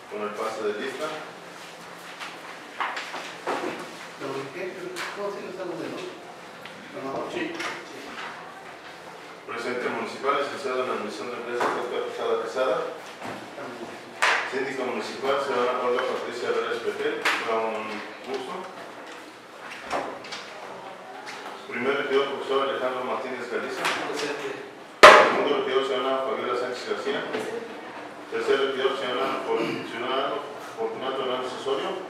con el pase de lista. ¿Cómo se está moviendo? Sí. Presidente municipal, licenciado en admisión de empresas, Dr. Quesada Quesada. Síndica municipal, señora Olga Patricia Herrera Espetel, un gusto. Primer regidor, profesor Alejandro Martínez Galiza. Segundo regidor, señora Fabiola Sánchez García. Tercer regidor, señora Fortunato Hernández Osorio.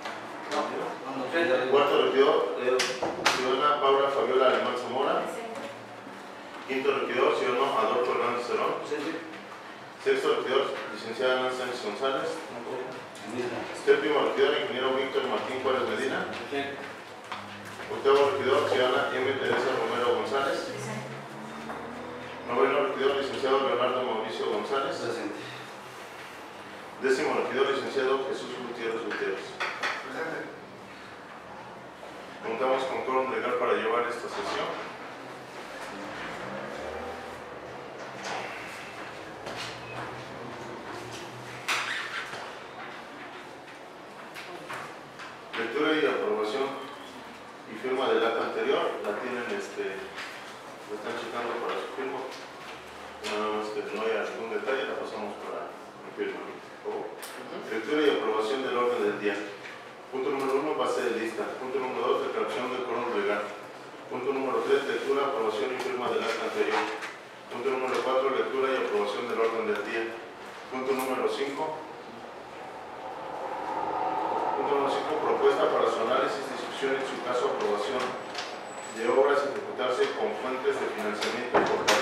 Cuarto regidor, ciudadana Paula Fabiola Alemán Zamora. Quinto regidor, ciudadano Adolfo Hernández Cerón. Sexto regidor, licenciada Ana Sánchez González. Séptimo regidor, ingeniero Víctor Martín Juárez Medina. Octavo regidor, ciudadana M. Teresa Romero González. Noveno regidor, licenciado Leonardo Mauricio González. Décimo regidor, licenciado Jesús Gutiérrez Gutiérrez. Contamos con quórum legal para llevar esta sesión. Lectura y aprobación y firma del acta anterior. La tienen, lo están checando para su firma. Nada más que no haya algún detalle, la pasamos para la firma. Lectura y aprobación del orden del día. Punto número 1, base de lista. Punto número 2, declaración del quórum legal. Punto número 3, lectura, aprobación y firma del acta anterior. Punto número 4, lectura y aprobación del orden del día. Punto número 5. Punto número 5, propuesta para su análisis, discusión y en su caso aprobación de obras ejecutarse con fuentes de financiamiento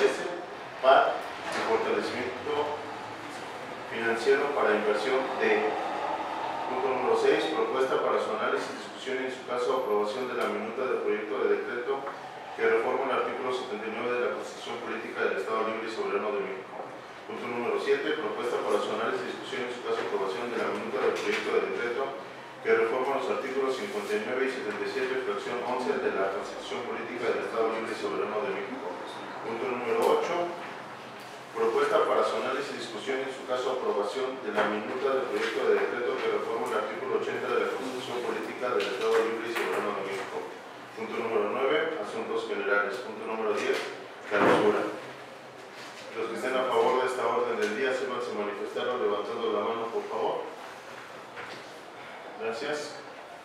fortalecimiento financiero para inversión de. Punto número 6, propuesta para su análisis, discusión y en su caso aprobación de la minuta del proyecto de decreto que reforma el artículo 79 de la Constitución Política del Estado Libre y Soberano de México. Punto número 7, propuesta para su análisis, discusión y en su caso aprobación de la minuta del proyecto de decreto que reforma los artículos 59 y 77, fracción 11 de la Constitución Política del Estado Libre y Soberano de México. Punto número 8, propuesta para su análisis, discusión y en su caso aprobación de la minuta del proyecto de decreto que reforma el artículo 80 de la Constitución Política del Estado Libre y Soberano de México. Punto número 9, asuntos generales. Punto número 10, clausura. Los que estén a favor de esta orden del día, sírvanse manifestaron levantando la mano, por favor. Gracias.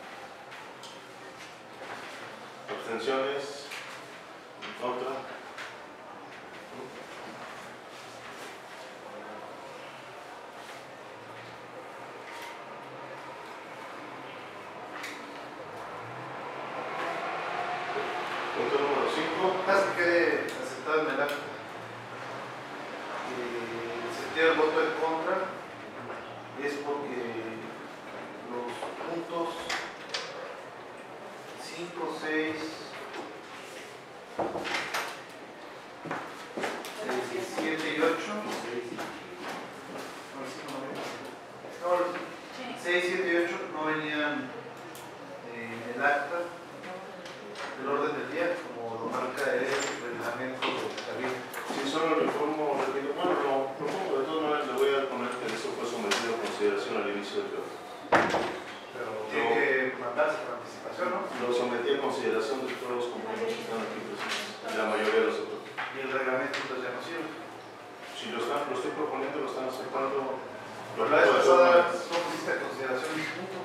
Abstenciones. En contra. Punto número 5. Más que quede aceptado en el acta. Se tiene el voto en contra. Es porque los puntos 5, 6, 7 y 8. 6, 7 y 8 no venían en el acta del orden del día, como lo marca el reglamento de Javier. Si solo le informo, repito, bueno, lo propongo, de todas maneras le voy a poner que eso fue sometido a consideración al inicio del trabajo. Pero tiene que mandarse con anticipación, ¿no? Lo sometí a consideración de todos los compañeros que están aquí presentes, y la mayoría de los otros. Y el reglamento entonces ya no sirve. Si lo estoy proponiendo, lo están aceptando. Pero la vez pasada no pusiste a consideración mis puntos.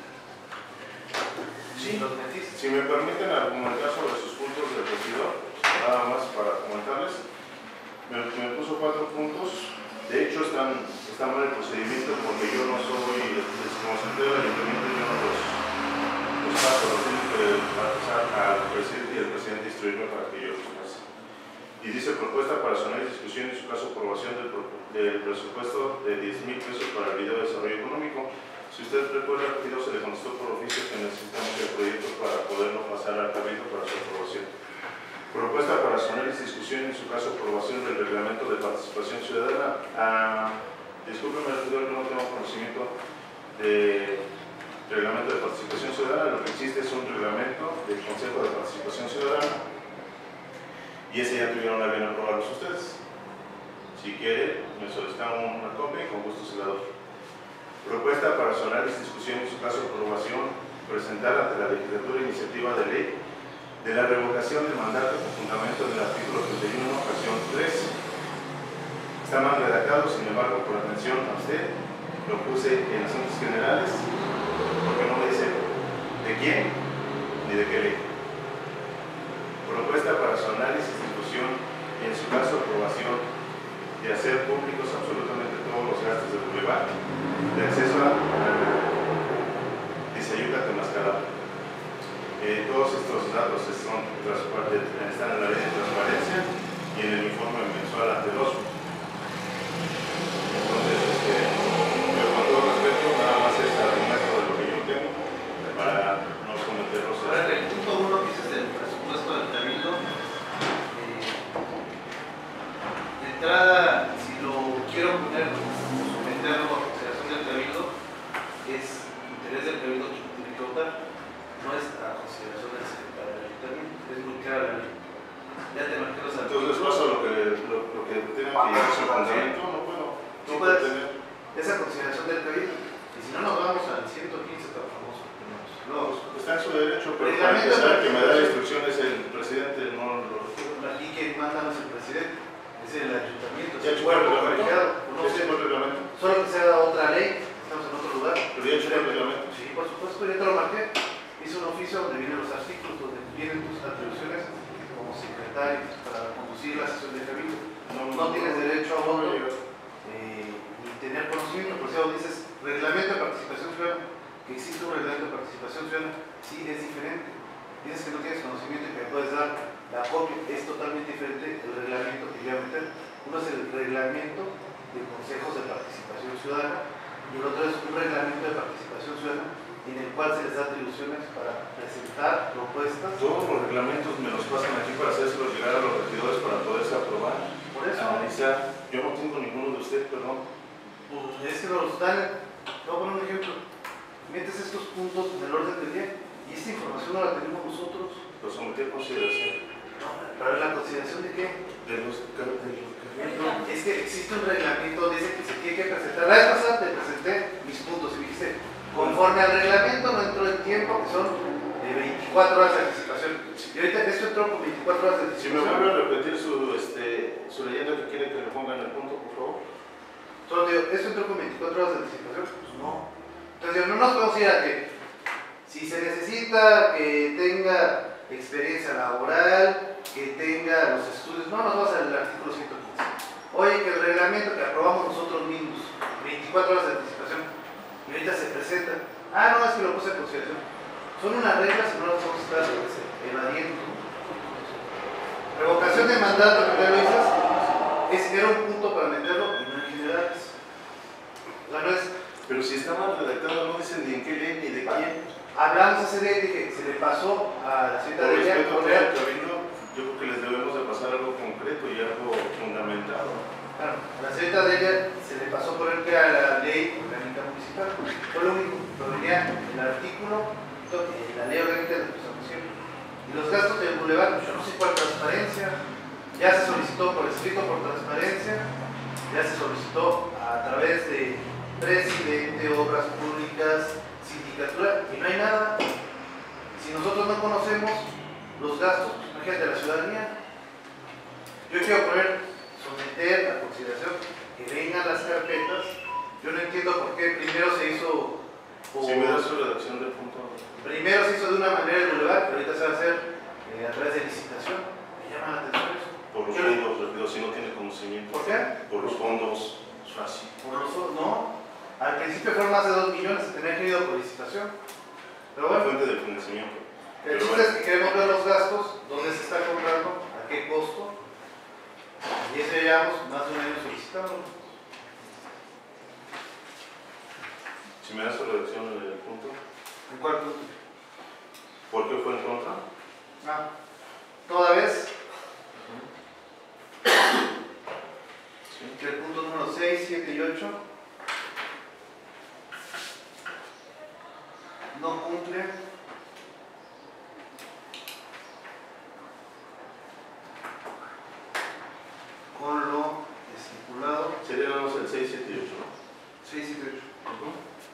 Sí, los metiste. Si me permiten argumentar sobre sus puntos del regidor, nada más para comentarles, me puso 4 puntos. De hecho, están mal el procedimiento porque yo no soy, como secretario del ayuntamiento, yo no los paso, los tengo que pasar al presidente y el presidente instruirme para que yo los pase. Y dice propuesta para su análisis, discusión y en su caso aprobación del presupuesto de 10,000 pesos para el video de desarrollo económico. Si usted recuerda, el se le contestó por oficio que necesitamos el proyecto para poderlo pasar al cabildo para su aprobación. Propuesta para su análisis, discusión y en su caso aprobación del reglamento de participación ciudadana. Discúlpeme, regidor, no tengo conocimiento del reglamento de participación ciudadana. Lo que existe es un reglamento del Consejo de Participación Ciudadana y ese ya tuvieron la bien aprobarlos ustedes. Si quiere, me solicitan una copia y con gusto se la doy. Propuesta para su análisis, discusión y su caso de aprobación, presentar ante la legislatura iniciativa de ley de la revocación del mandato con fundamento del artículo 31, fracción 3. Está mal redactado, sin embargo, por atención a usted, lo puse en asuntos generales, porque no me dice de quién ni de qué ley. Propuesta para su análisis, discusión y en su caso aprobación de hacer públicos absolutamente todos los gastos del boulevard de acceso a Tizayuca Temascalapa. Todos estos datos están en la ley de transparencia y en el informe mensual ante el OSPO. Entonces, yo con todo respeto, nada más es argumento de lo que yo tengo para no cometer los errores. Ahora, el punto 1 que dices del presupuesto del Cabildo, de entrada, si lo quiero poner como someterlo a consideración del Cabildo, es interés del Cabildo que tiene que votar, no es a consideración del secretario del Ayuntamiento, es muy clara la ley. Ya te marqué los artículos. Entonces, paso lo que tenga que llevar su fundamento, no puedo. No puedo tener esa consideración del Cabildo. Y si no, nos vamos al 115 tan famoso que tenemos. Luego, está en su derecho, pero para empezar, que me da instrucciones el presidente, no lo requiero. Aquí que manda no es el presidente, es el ayuntamiento. Ya hecho el reglamento. No sé, solo que se haga otra ley, estamos en otro lugar. Pero ya hecho el reglamento. Sí, por supuesto, ya te lo marqué. Hice un oficio donde vienen los artículos, donde vienen tus atribuciones como secretario para conducir la sesión de Cabildo. No tienes derecho a voto ni tener conocimiento, por eso dices reglamento de participación ciudadana, que existe un reglamento de participación ciudadana, sí es diferente. Dices que no tienes conocimiento y que me puedes dar la copia, es totalmente diferente el reglamento que yo voy a meter. Uno es el reglamento de consejos de participación ciudadana y el otro es un reglamento de participación ciudadana en el cual se les da atribuciones para presentar propuestas. Todos los reglamentos me los pasan aquí para hacérselos llegar a los regidores para poderse aprobar. Por eso, analizar. Yo no tengo ninguno de ustedes, perdón. pues es que nos dan, voy a poner un ejemplo, metes estos puntos en el orden del día y esta información no la tenemos nosotros. Lo sometí a consideración. No, ¿para la consideración de qué? De los No, es que existe un reglamento, dice que se tiene que presentar. La vez pasada te presenté mis puntos y me dijiste, conforme al reglamento no entró el tiempo, que son 24 horas de anticipación. Y ahorita esto entró con 24 horas de Si me anticipación. vuelve a repetir su leyenda que quiere que le pongan el punto, por favor. Solo digo, ¿esto entró con 24 horas de anticipación? Pues no. Entonces digo, no nos podemos ir a que si se necesita que tenga experiencia laboral, que tenga los estudios, no nos vamos al artículo 115. Oye, que el reglamento que aprobamos nosotros mismos, 24 horas de anticipación, y ahorita se presenta, no, es que lo puse a consideración. Son unas reglas y no las vamos a estar evadiendo. Revocación de mandato, que ya lo dices, era un punto para meterlo y no en generales. O sea, no es. Pero si está mal redactado, no dicen ni en qué ley ni de quién. Hablamos ese día de que se le pasó a la señorita Por de respeto a todo poner. el cabildo, yo creo que les debemos de pasar algo concreto y algo fundamentado. Claro, a la señorita de ella se le pasó poner que a la ley orgánica municipal. Fue lo único, pero venía el artículo, la ley orgánica de administración. Y los gastos del boulevard, yo no sé cuál transparencia. Ya se solicitó por escrito por transparencia, ya se solicitó a través de presidente, obras públicas, sindicatura, y no hay nada. Si nosotros no conocemos los gastos, pues imagínate la ciudadanía. Yo quiero someter a consideración que vengan las carpetas. Yo no entiendo por qué primero se hizo. Si me da su redacción del punto. Primero se hizo de una manera el boulevard, pero ahorita se va a hacer a través de licitación. Me llama la atención eso. Por los fondos, repito, si no tiene conocimiento. ¿Por qué? Por los fondos. Fácil. Por los fondos, no. Al principio fueron más de 2 millones, se tenía que ir por licitación. Pero La bueno, fuente del financiamiento. el chiste es que queremos ver los gastos, dónde se está comprando, a qué costo. Y eso ya llevamos más de un año solicitando. Si me da su redacción del punto. ¿En cuál punto? ¿Por qué fue en contra? Toda vez Sí. que el punto número 6, 7 y 8 no cumple con lo estipulado. Sería nada más el 6, 7 y 8, ¿no? 6, 7 y 8.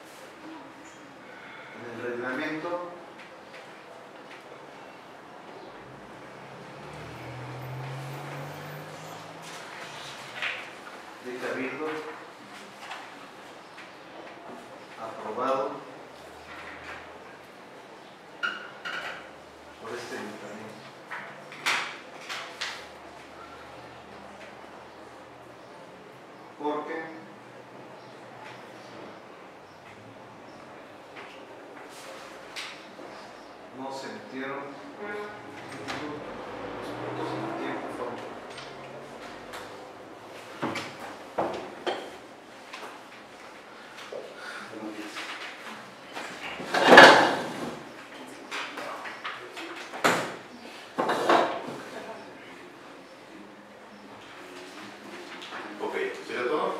reglamento de Cabildo aprobado por este ayuntamiento. Porque no se metieron los puntos en el tiempo y forma. Ok, ¿sería todo?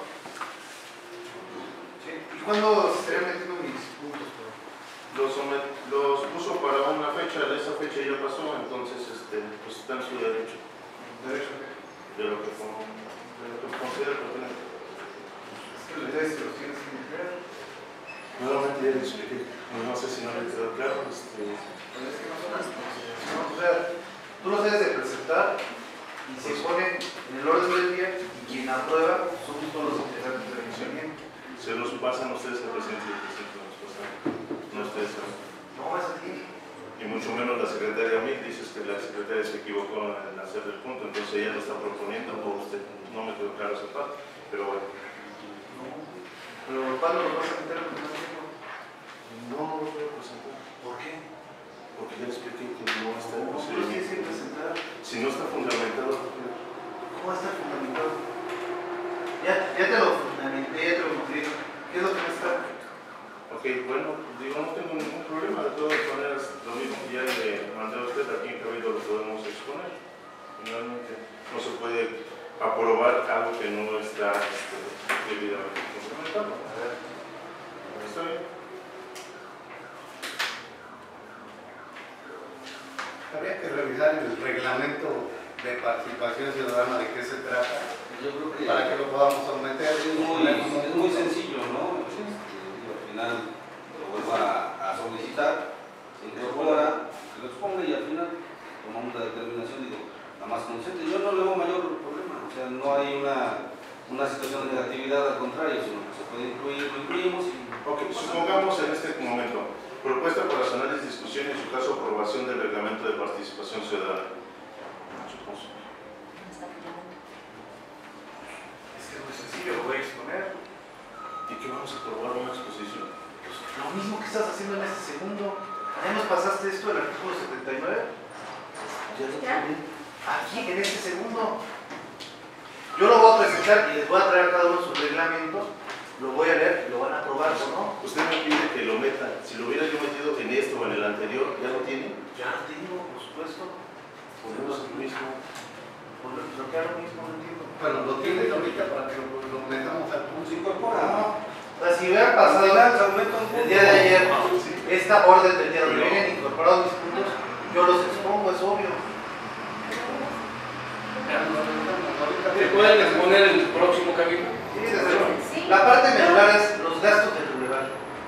Sí. ¿Y cuándo se estarían metiendo mis puntos? Los puso para una fecha, esa fecha ya pasó, entonces pues está en su derecho. ¿Derecho? De lo que considera pertinente. Ustedes se los tienen que entregar. Nuevamente ya le expliqué, no sé si no le quedó claro. Pues es que no son las cosas. No, o sea, tú los debes de presentar y se ponen en el orden del día y quien aprueba son todos los integrantes del ayuntamiento. Se los pasan ustedes al presidente y el presidente nos pasan, no ustedes. No, es aquí. Y mucho menos la secretaria Mick, dices que la secretaria se equivocó en hacer el punto, entonces ella lo está proponiendo por usted. No me quedó claro esa parte, pero bueno. Pero ¿cuándo los vas a meter en el ayuntamiento? No lo voy a presentar. ¿Por qué? Porque ya expliqué que no está en ¿Cómo los tienes que procedimiento. presentar? Si no está fundamentado, ¿Cómo va a estar fundamentado? Ya te lo fundamenté, ya te lo mostré. ¿Qué es lo que no está? ok, bueno, digo, no tengo ningún problema. De todas maneras, lo mismo que ya le mandé a usted, aquí en Cabildo lo podemos exponer. Finalmente, no se puede aprobar algo que no está debidamente complementado. A ver. Está bien. Habría que revisar el reglamento de participación ciudadana, de qué se trata, Yo creo que para que lo podamos someter. es muy sencillo, ¿no? Al final lo vuelva a solicitar, se incorpora, se lo exponga y al final tomamos la determinación, digo, la más consciente. Yo no le veo mayor problema, o sea, no hay una situación de negatividad, al contrario, sino que se puede incluir, lo incluimos y... Ok, supongamos en este momento, propuesta para sanar discusión y en su caso aprobación del reglamento de participación ciudadana. Es que es muy sencillo, lo voy a exponer. ¿Y qué vamos a aprobar una exposición? Pues lo mismo que estás haciendo en este segundo. ¿Ya nos pasaste esto del artículo 79? Ya lo tienen. Aquí, en este segundo. Yo lo voy a presentar y les voy a traer cada uno sus reglamentos. Lo voy a leer y lo van a aprobar o no. Usted me pide que lo meta. Si lo hubiera yo metido en esto o en el anterior, ¿ya lo tiene? Ya lo tengo, por supuesto. Ponemos el mismo. Lo que hago mismo, no entiendo. Bueno, lo tienes ahorita para que lo metamos al punto. Se incorpora, ¿no? O sea, si hubiera pasado Al final se aumenta un el día de ayer Sí. esta orden del día donde vienen incorporados mis puntos, yo los expongo, es obvio. ¿Se pueden exponer el próximo cabildo? Sí, desde luego. La parte medular es los gastos del bulevar.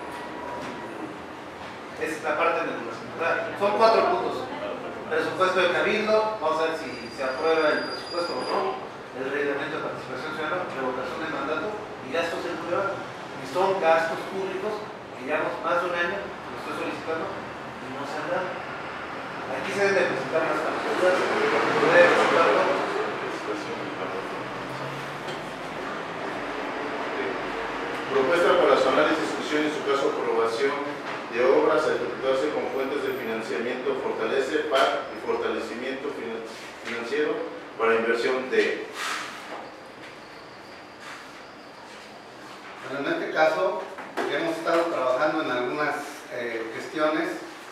Es la parte medular. O sea, son 4 puntos. Presupuesto de cabildo, vamos a ver si se aprueba el presupuesto o no. El reglamento de participación ciudadana, revocación de mandato y gastos del bulevar. Y son gastos públicos que llevamos más de un año, lo estoy solicitando, y no se han dado. Aquí se deben de presentar las facturas, se debe presentar todo. Propuesta para sanar discusión y en su caso aprobación de obras a ejecutarse con fuentes de financiamiento fortalece PAC y fortalecimiento financiero para inversión de. Bueno, en este caso hemos estado trabajando en algunas gestiones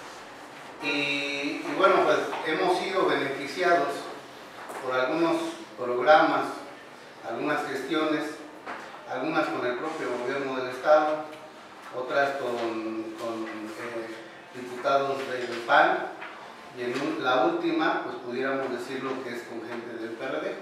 y bueno, pues hemos sido beneficiados por algunos programas, algunas gestiones, algunas con el propio gobierno del estado, otras con diputados del PAN y en la última pues pudiéramos decirlo que es con gente del PRD.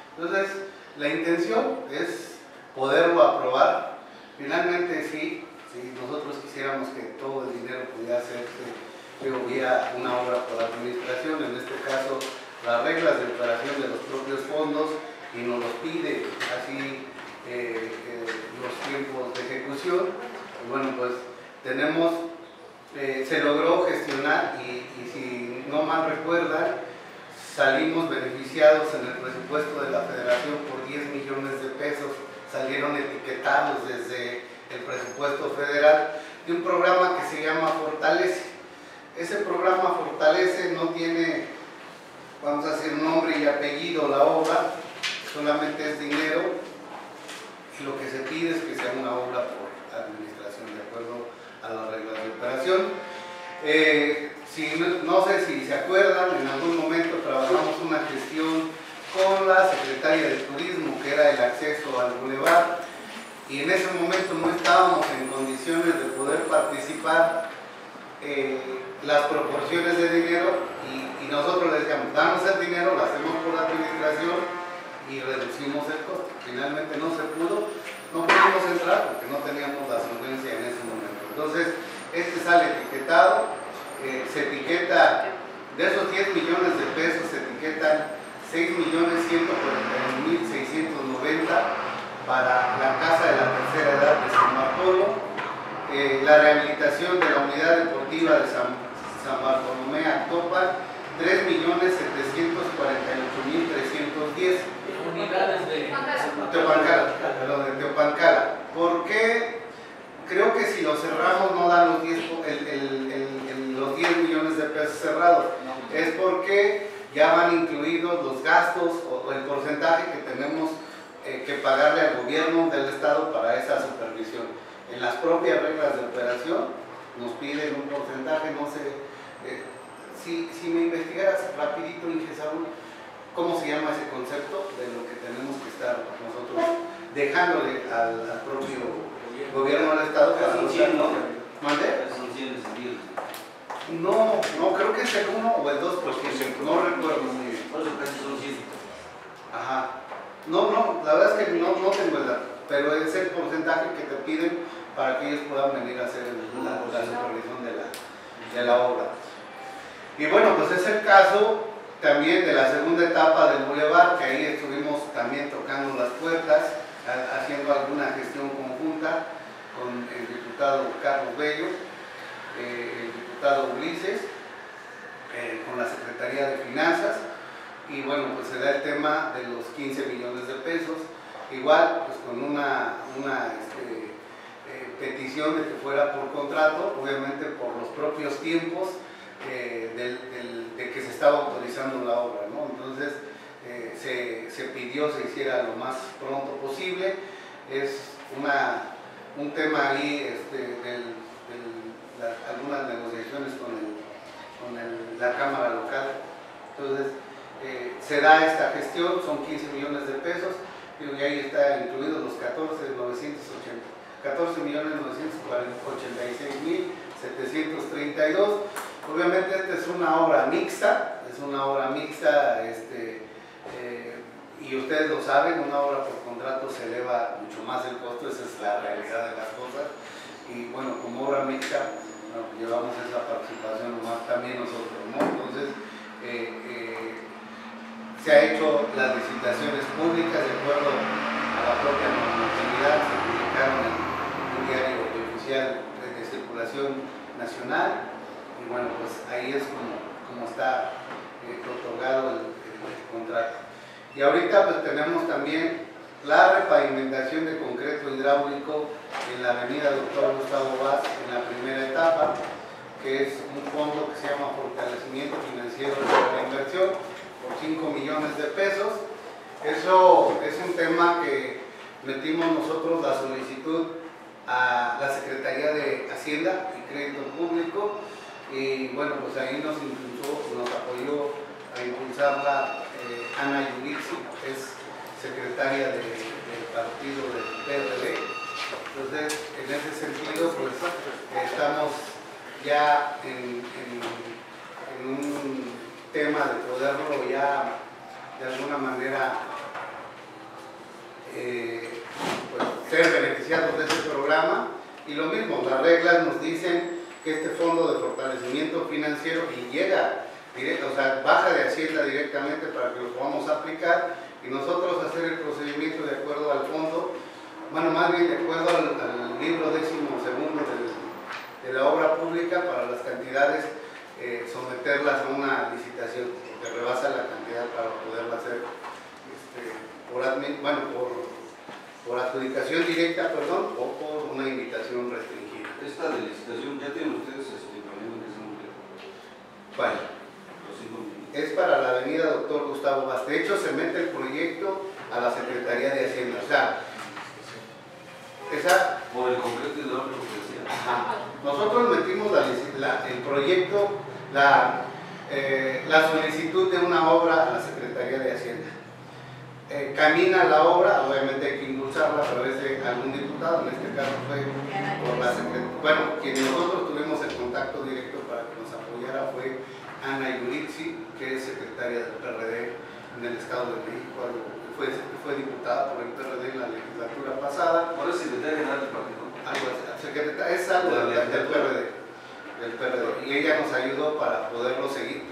Entonces la intención es poderlo aprobar. Finalmente sí ¿sí? Nosotros quisiéramos que todo el dinero pudiera hacerse, que hubiera una obra por administración, en este caso las reglas de operación de los propios fondos, y nos los pide así los tiempos de ejecución. Y bueno, pues tenemos, se logró gestionar y si no mal recuerdan, salimos beneficiados en el presupuesto de la Federación por 10 millones de pesos, salieron etiquetados desde el presupuesto federal de un programa que se llama Fortalece. Ese programa Fortalece no tiene, vamos a decir, nombre y apellido la obra, solamente es dinero, y lo que se pide es que sea una obra por administración, de acuerdo a las reglas de operación. No sé si se acuerdan, en algún momento trabajamos una gestión con la Secretaría de Turismo, que era el acceso al bulevar, y en ese momento no estábamos en condiciones de poder participar las proporciones de dinero, y nosotros les decíamos, danos el dinero, lo hacemos por administración y reducimos el costo. Finalmente no se pudo, no pudimos entrar porque no teníamos la solvencia en ese momento. Entonces, este sale etiquetado, se etiqueta, de esos 10 millones de pesos se etiquetan 6.141.690 para la Casa de la Tercera Edad de San Bartolo, la rehabilitación de la unidad deportiva de San Bartolomé Actopan, 3.748.310. Unidades de Teopancala. ¿Por qué? Creo que si lo cerramos no dan los 10 millones de pesos cerrados. Es porque ya van incluidos los gastos o el porcentaje que tenemos que pagarle al gobierno del estado para esa supervisión. En las propias reglas de operación nos piden un porcentaje, no sé, si me investigaras rapidito, Inge Saúl, ¿cómo se llama ese concepto de lo que tenemos que estar nosotros dejándole al propio gobierno del estado para son 100, ¿no? ¿Mande? Son 100 desvíos. No, creo que es el 1 o el 2%, no recuerdo muy bien. Por eso casi son 100. Ajá. No, la verdad es que no tengo el dato, pero es el porcentaje que te piden para que ellos puedan venir a hacer la supervisión de la obra. Y bueno, pues es el caso también de la segunda etapa del bulevar, que ahí estuvimos también tocando las puertas, haciendo alguna gestión conjunta con el diputado Carlos Bello, el diputado Ulises, con la Secretaría de Finanzas, y bueno, pues se da el tema de los 15 millones de pesos, igual pues con una petición de que fuera por contrato, obviamente por los propios tiempos de que se estaba autorizando la obra, ¿no? Entonces se pidió se hiciera lo más pronto posible. Es un tema ahí algunas negociaciones con la Cámara Local. Entonces se da esta gestión, son 15 millones de pesos, y ahí está incluidos los 14.986.732. Obviamente esta es una obra mixta, y ustedes lo saben, una obra por contrato se eleva mucho más el costo, esa es la realidad de las cosas, y bueno, como obra mixta, bueno, llevamos esa participación nomás también nosotros, ¿no? Entonces, se ha hecho las licitaciones públicas de acuerdo a la propia normatividad, se publicaron en un diario oficial de circulación nacional, y bueno, pues ahí es como está otorgado el contrato. Y ahorita pues tenemos también la repavimentación de concreto hidráulico en la avenida Dr. Gustavo Vaz en la primera etapa, que es un fondo que se llama Fortalecimiento Financiero de la Inversión, por 5 millones de pesos. Eso es un tema que metimos nosotros la solicitud a la Secretaría de Hacienda y Crédito Público, y bueno, pues ahí nos apoyó a impulsarla Ana Yulixi, que es secretaria del partido del PRD. Entonces, en ese sentido, pues estamos ya en un tema de poderlo ya de alguna manera pues, ser beneficiados de ese programa, Y lo mismo, las reglas nos dicen que este fondo de fortalecimiento financiero y llega directo, o sea, baja de Hacienda directamente para que lo podamos aplicar y nosotros hacer el procedimiento de acuerdo al fondo, bueno, más bien de acuerdo al libro 12º de la obra pública para las cantidades, someterlas a una licitación que rebasa la cantidad para poderla hacer por adjudicación directa, perdón, o por una invitación restringida. Esta de licitación, ¿ya tienen ustedes planeando que se nombre? Vale. Los 5 millones. Es para la avenida Doctor Gustavo Vaz. De hecho, se mete el proyecto a la Secretaría de Hacienda. O sea, esa... Por el concreto y de lo que decía. Ajá. Nosotros metimos el proyecto, la solicitud de una obra a la Secretaría de Hacienda. Camina la obra, obviamente hay que impulsarla a través de algún diputado, en este caso fue por la Secretaría. Bueno, quien nosotros tuvimos el contacto directo para que nos apoyara fue Ana Yuritsi, que es secretaria del PRD en el Estado de México, fue diputada por el PRD en la legislatura pasada. ¿Cuál es el secretario general del partido? Es algo del PRD. Y ella nos ayudó para poderlo seguir,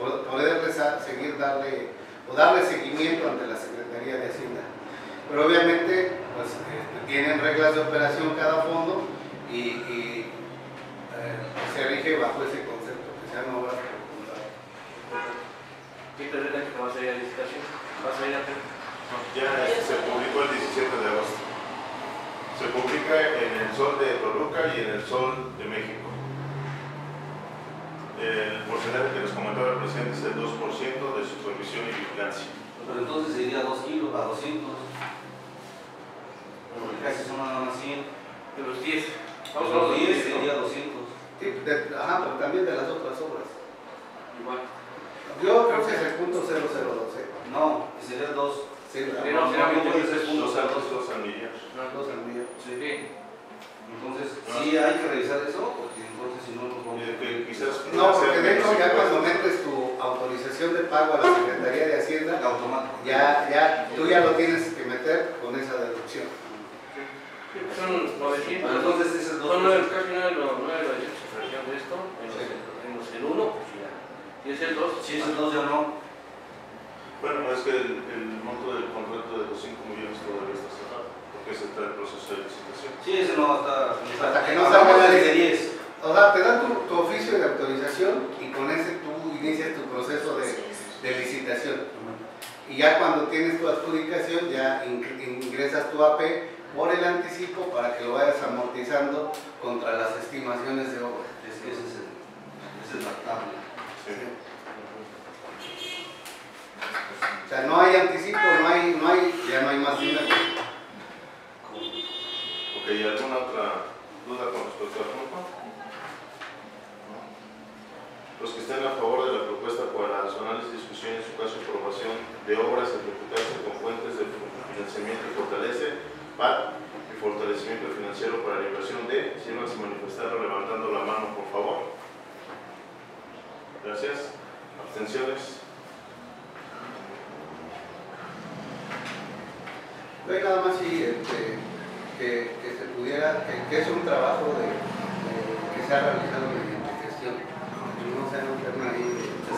darle seguimiento ante la Secretaría de Hacienda. Pero obviamente pues, tienen reglas de operación cada fondo y se rige bajo ese concepto, que sean obras por contrato. ¿Qué tendrá que va a salir a licitación? ¿Va a salir a hacer? Ya se publicó el 17 de agosto. Se publica en el Sol de Toluca y en el Sol de México. El porcentaje que les comentaba el presidente es el 2% de supervisión y vigilancia. Pero entonces sería 2 kilos a 200. Porque casi son nada más 100. De los 10. De los 10 sería 200. Sí, pero también de las otras obras. Igual. Yo creo que es el punto 0012. No, sería 2. Sí, Pero será muy Entonces es Los 2 altos, los almillas. no, 2 al millón. Sí. Entonces, sí hay que revisar eso, porque entonces si no nos vamos a... Quizás No, porque de hecho ya cuando metes tu autorización de pago a la Secretaría de Hacienda, automático. tú ya lo tienes que meter con esa deducción. Son 900. Pero entonces ese es 2%. Son casi 9 de esto, en uno, pues ya. Y es el 2. Si es el 2 ya no. Bueno, es que el monto del contrato de los 5 millones todavía está cerrado, porque se está en proceso de licitación. Sí, ese no está... Hasta que no salga la de ley. 10. O sea, te dan tu oficio de autorización y con ese tú inicias tu proceso de licitación. Y ya cuando tienes tu adjudicación, ya ingresas tu AP por el anticipo para que lo vayas amortizando contra las estimaciones de obra. Es que ese es la tabla. Sí. O sea, no hay anticipo, ya no hay más dinero. Ok, ¿y alguna otra duda con respecto al grupo? ¿No? Los que estén a favor de la propuesta para su análisis, discusión y en su caso aprobación de obras ejecutarse con fuentes de financiamiento y fortalece PAD y fortalecimiento financiero para la inversión de, sírvanse manifestarlo levantando la mano, por favor. Gracias. Abstenciones. No hay nada más si que se pudiera, que es un trabajo que se ha realizado mediante gestión. No se enferma ahí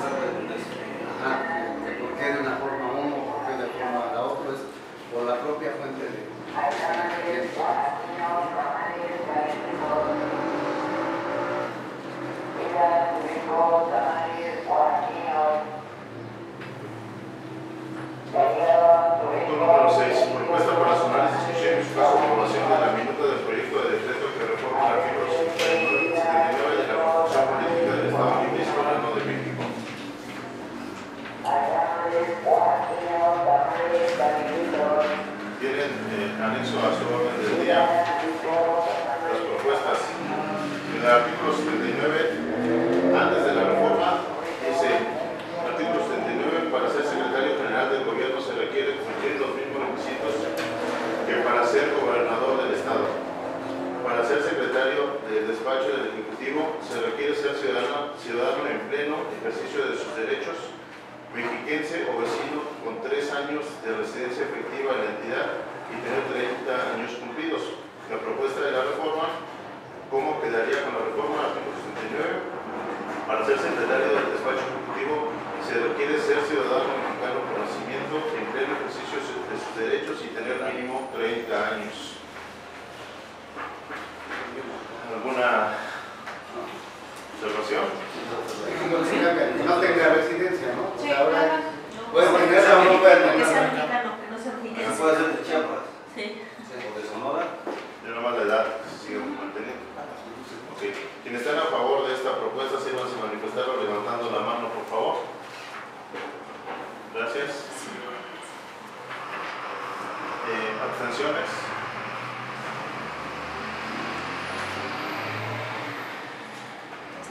de por qué de una forma uno, por qué de forma la otra, es por la propia fuente de financiamiento. Punto número 6. Propuesta para su análisis, discusión y en su caso aprobación de la minuta del proyecto de decreto que reforma el artículo 79 de la Constitución Política del Estado Libre y Soberano de México. Tienen anexo a su orden del día las propuestas. En el artículo 79, antes de la reforma, dice: artículo 79, para ser secretario general del gobierno se requiere cumplir los mismos requisitos que para ser gobernador del estado. Para ser secretario del despacho del Ejecutivo se requiere ser ciudadano en pleno ejercicio de sus derechos, mexiquense o vecino con 3 años de residencia efectiva en la entidad y tener 30 años cumplidos. La propuesta de la reforma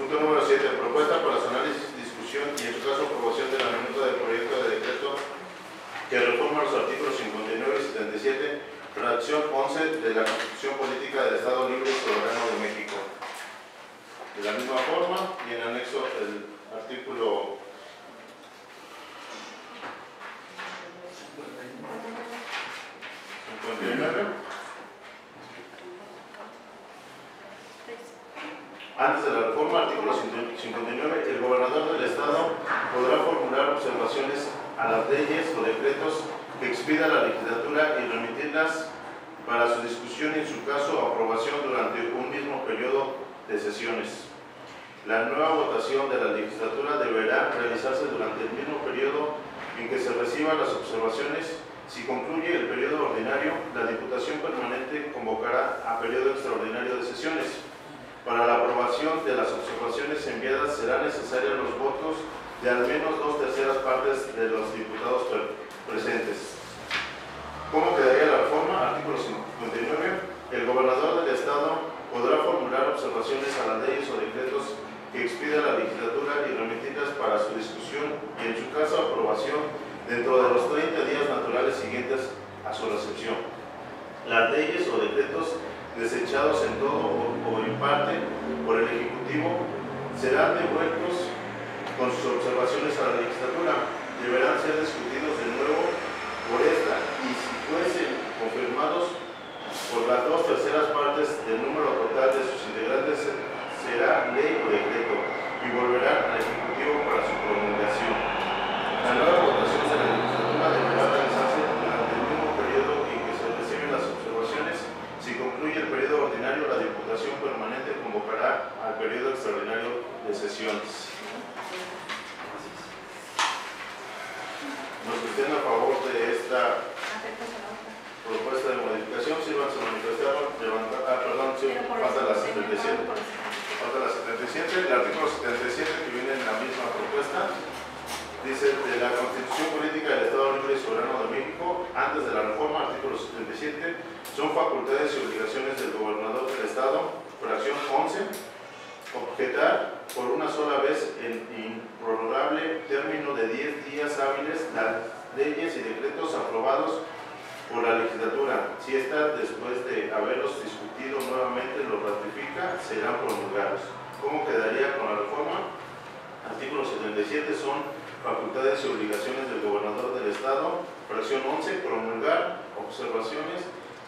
Punto número 7. Propuesta para su análisis, discusión y en su caso aprobación de la minuta del proyecto de decreto que reforma los artículos 59 y 77, fracción 11 de la Constitución Política del Estado Libre y Soberano de México. De la misma forma, y en anexo el artículo 59. Antes de la reforma, artículo 59, el gobernador del Estado podrá formular observaciones a las leyes o decretos que expida la legislatura y remitirlas para su discusión y, en su caso, aprobación durante un mismo periodo de sesiones. La nueva votación de la legislatura deberá realizarse durante el mismo periodo en que se reciban las observaciones. Si concluye el periodo ordinario, la Diputación Permanente convocará a periodo extraordinario de sesiones. Para la aprobación de las observaciones enviadas serán necesarios los votos de al menos 2/3 partes de los diputados presentes. ¿Cómo quedaría la reforma? Artículo 59. El gobernador del Estado podrá formular observaciones a las leyes o decretos que expida la legislatura y remitirlas para su discusión y, en su caso, aprobación dentro de los 30 días naturales siguientes a su recepción. Las leyes o decretos desechados en todo o en parte por el Ejecutivo serán devueltos con sus observaciones a la legislatura. Deberán ser discutidos de nuevo por esta y, si fuesen confirmados por las 2/3 partes del número total de sus integrantes, será ley o decreto y volverán al Ejecutivo para su promulgación. La nueva votación de la legislatura deberá realizarse durante el mismo periodo en que se reciben las observaciones. Si concluye el periodo ordinario, la Diputación Permanente convocará al periodo extraordinario de sesiones. Los que estén a favor de esta propuesta de modificación, sírvanse a manifestar, levantar, falta la 77. Falta la 77, el artículo 77 que viene en la misma propuesta. Dice, de la Constitución Política del Estado Libre y Soberano de México, antes de la reforma, artículo 77, son facultades y obligaciones del gobernador del Estado, fracción 11, objetar por una sola vez en improrrogable término de 10 días hábiles las leyes y decretos aprobados por la legislatura. Si ésta, después de haberlos discutido nuevamente, los ratifica, serán promulgados. ¿Cómo quedaría con la reforma? Artículo 77 son facultades y obligaciones del gobernador del Estado, fracción 11, promulgar observaciones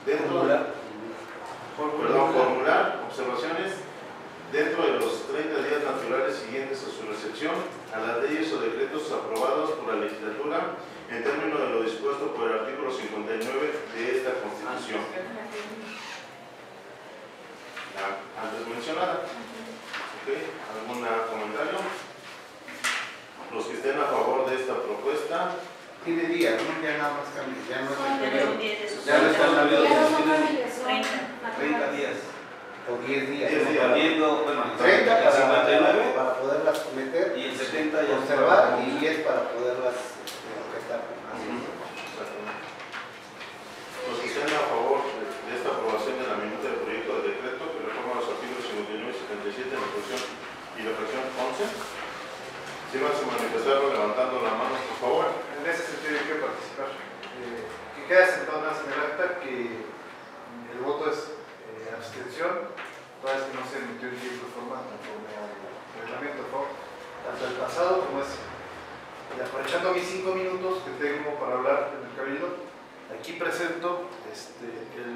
formular observaciones dentro de los 30 días naturales siguientes a su recepción a las leyes o decretos aprobados por la legislatura en términos de lo dispuesto por el artículo 59 de esta Constitución. La antes mencionada. ¿Algún comentario? Los que estén a favor de esta propuesta. Tiene días, ¿no? Ya nada más cambia, ya no es el periodo. Ya no está en la 30 días. O 10 días. 10 días. Bueno, 30 el 59 para poderlas someter, y el 70 ya observar, y 10 para poderlas objetar. Los que estén a favor de esta aprobación de la minuta del proyecto de decreto que reforma los artículos 59 y 77 en la fracción y la fracción 11, si van a manifestarlo levantando la mano, por favor. En ese sentido hay que participar. Que quede sentado más en el acta que el voto es abstención, toda vez que no se emitió en tiempo y forma conforme al reglamento, por favor. Tanto el pasado como ese. Y aprovechando mis 5 minutos que tengo para hablar en el cabildo, aquí presento el